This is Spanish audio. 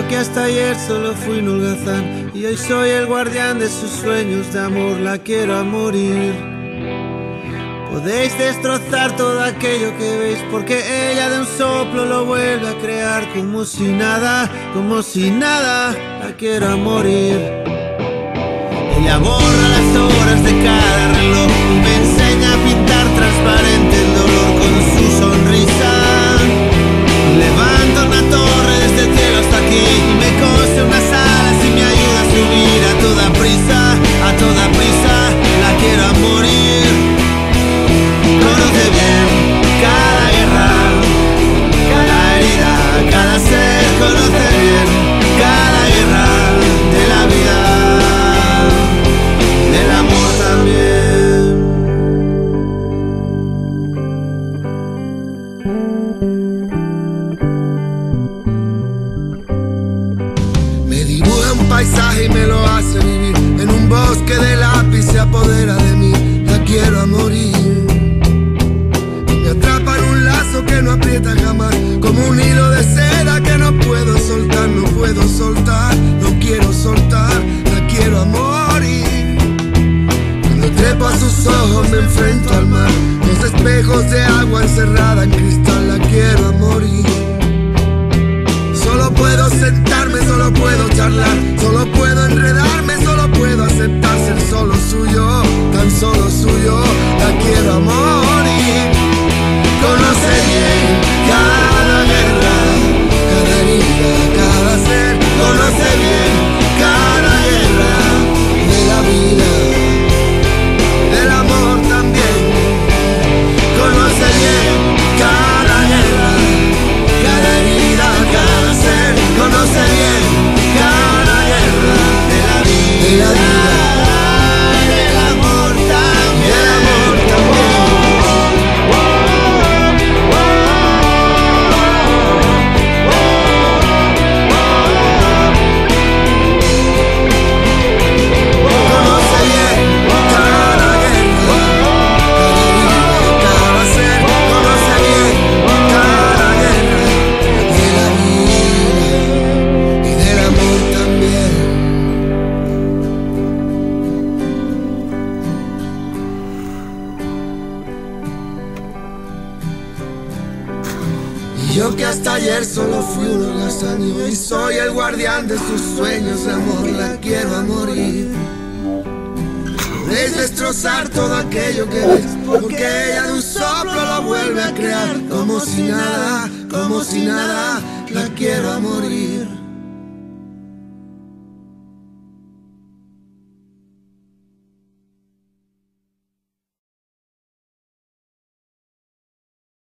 yo que hasta ayer solo fui un holgazán y hoy soy el guardián de sus sueños de amor, la quiero a morir. Podéis destrozar todo aquello que veis, porque ella de un soplo lo vuelve a crear, como si nada, la quiero a morir. Ella borra las horas de cada reloj y me enseña a pintar transparente el dolor con su sonrisa. Levanta una torre desde el cielo hasta aquí y me cose unas alas y me ayuda a subir a toda prisa, la quiero a morir. Conoce bien cada guerra, cada herida, cada ser. Conoce bien cada guerra de la vida, del amor también. Me dibuja un paisaje y me lo hace vivir. En un bosque de lápiz se apodera de mí, la quiero a morir. Me atrapa en un lazo que no aprieta jamás, como un hilo de seda que no puedo soltar, no quiero soltar, la quiero a morir. Cuando trepo a sus ojos me enfrento al mar, los espejos de agua encerrada en cristal, la quiero a morir. Solo puedo sentarme, solo puedo charlar, solo puedo enredarme, solo puedo aceptar ser solo suyo, tan solo suyo, la quiero a morir. Conoce bien cada guerra, cada herida, cada ser. Conoce bien cada guerra de la vida, del amor también. Conoce bien cada guerra, cada herida, cada ser. Conoce bien cada guerra de la vida, del amor también, del amor también. Yo que hasta ayer solo fui un holgazán y hoy soy el guardián de sus sueños de amor, la quiero a morir. Podéis destrozar todo aquello que ves, porque ella de un soplo lo vuelve a crear, como si nada, la quiero a morir.